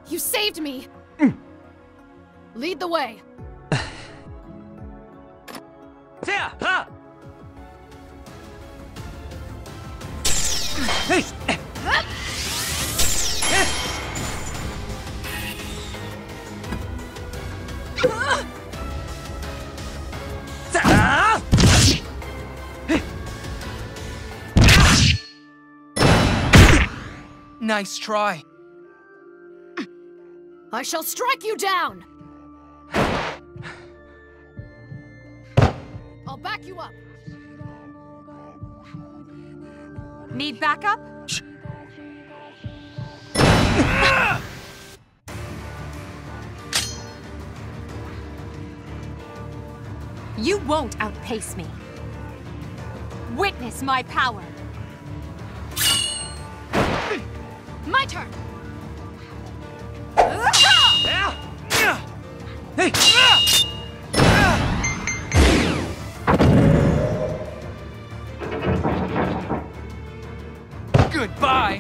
You saved me! Lead the way! Hey! Nice try. I shall strike you down! I'll back you up! Need backup? You won't outpace me. Witness my power. My turn! Hey! Goodbye.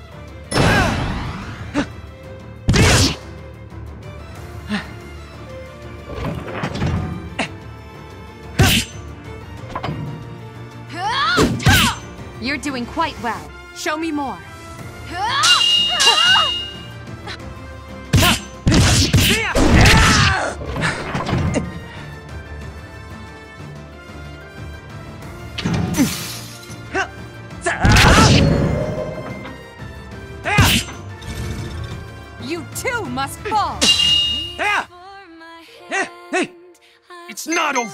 You're doing quite well. Show me more. You too must fall. Hey! It's not over!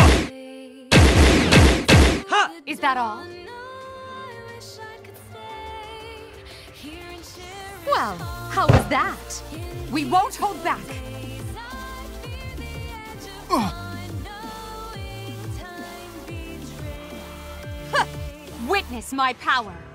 Is that all? Well, how was that? We won't hold back. Witness my power.